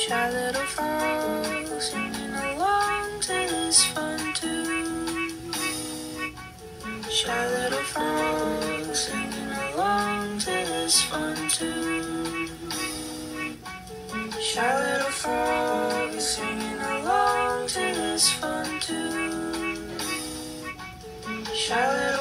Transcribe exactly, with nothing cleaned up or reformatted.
Shy little frog singing along to this fun tune. Shy little frog singing along to this fun tune. Shy little frog is singing along to this fun tune. Shy little